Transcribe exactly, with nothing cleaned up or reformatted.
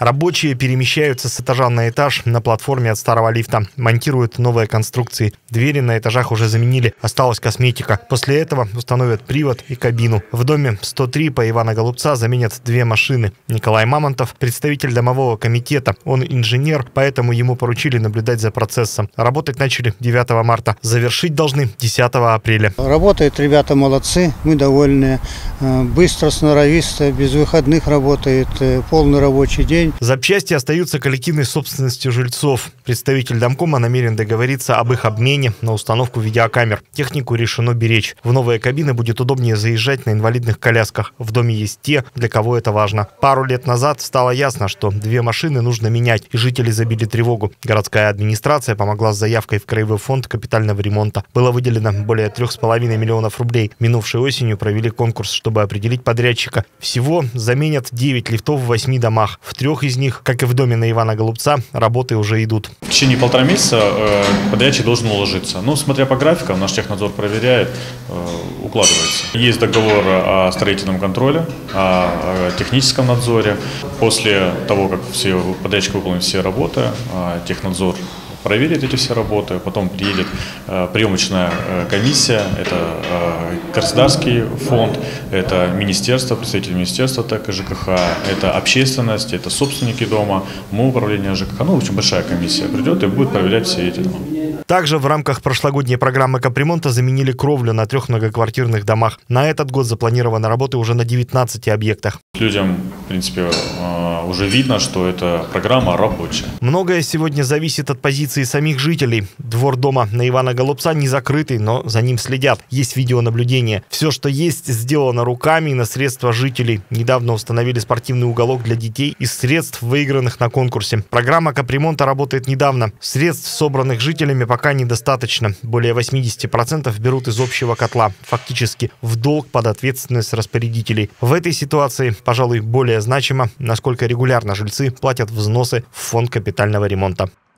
Рабочие перемещаются с этажа на этаж на платформе от старого лифта. Монтируют новые конструкции. Двери на этажах уже заменили. Осталась косметика. После этого установят привод и кабину. В доме сто три по Ивана Голубца заменят две машины. Николай Мамонтов – представитель домового комитета. Он инженер, поэтому ему поручили наблюдать за процессом. Работать начали девятого марта. Завершить должны десятого апреля. Работают ребята молодцы, мы довольны. Быстро, сноровисто, без выходных работает, полный рабочий день. Запчасти остаются коллективной собственностью жильцов. Представитель домкома намерен договориться об их обмене на установку видеокамер. Технику решено беречь. В новые кабины будет удобнее заезжать на инвалидных колясках. В доме есть те, для кого это важно. Пару лет назад стало ясно, что две машины нужно менять, и жители забили тревогу. Городская администрация помогла с заявкой в Краевой фонд капитального ремонта. Было выделено более трех с половиной миллионов рублей. Минувшей осенью провели конкурс, чтобы определить подрядчика. Всего заменят девять лифтов в восьми домах. В трех из них, как и в доме на Ивана Голубца, работы уже идут. В течение полтора месяца подрядчик должен уложиться. Ну, смотря по графикам, наш технадзор проверяет, укладывается. Есть договор о строительном контроле, о техническом надзоре. После того, как все подрядчик выполнит все работы, технадзор проверит эти все работы, потом приедет э, приемочная э, комиссия, это э, Краснодарский фонд, это министерство, представители министерства ТЭК и ЖКХ, это общественность, это собственники дома, МУ управление ЖКХ, ну, в общем, большая комиссия придет и будет проверять все эти дома. Также в рамках прошлогодней программы капремонта заменили кровлю на трех многоквартирных домах. На этот год запланированы работы уже на девятнадцати объектах. Людям, в принципе, уже видно, что эта программа рабочая. Многое сегодня зависит от позиции самих жителей. Двор дома на Ивана Голубца не закрытый, но за ним следят. Есть видеонаблюдение. Все, что есть, сделано руками и на средства жителей. Недавно установили спортивный уголок для детей из средств, выигранных на конкурсе. Программа капремонта работает недавно. Средств, собранных жителями, пока недостаточно. Более восьмидесяти процентов берут из общего котла. Фактически в долг под ответственность распорядителей. В этой ситуации, пожалуй, более значимо, насколько регулярно жильцы платят взносы в фонд капитального ремонта.